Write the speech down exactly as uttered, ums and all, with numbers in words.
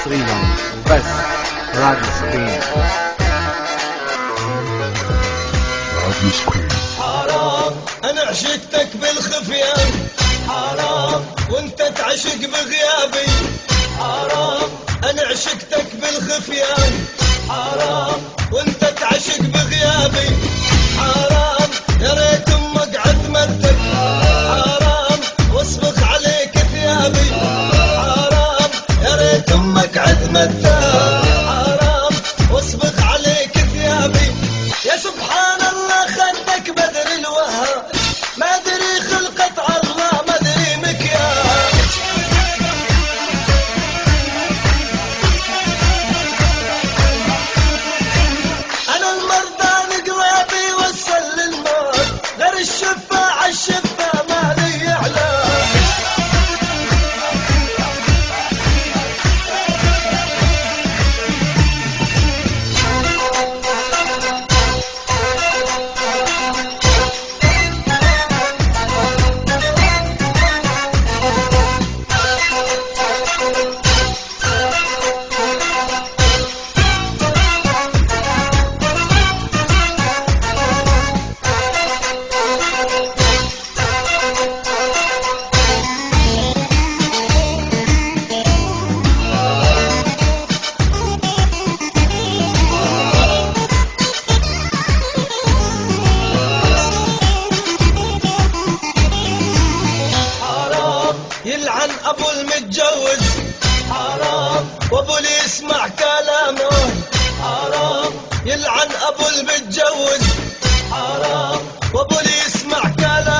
حصريا بس راديو سكرين. راديو سكرين. حرام انا عشقتك بالخفيان، حرام وانت تعشق بغيابي، حرام انا عشقتك بالخفيان، حرام وانت تعشق بغيابي، حرام يا ريت امك عد مدك، حرام واصبغ عليك ثيابي، حرام يا ريت امك عد مدك، حرام واصبغ عليك ثيابي. يا سبحان الله خدك بدر الوهاب، ما ادري خلقة الله ما ادري مكيال. انا المرضى نقرابي وصل للموت، غير الشفاعة الشفاعة ما لي علاج. يلعن ابو المتجوز، حرام وابو اللي يسمع كلامه، حرام يلعن ابو المتجوز، حرام وابو اللي يسمع كلامه.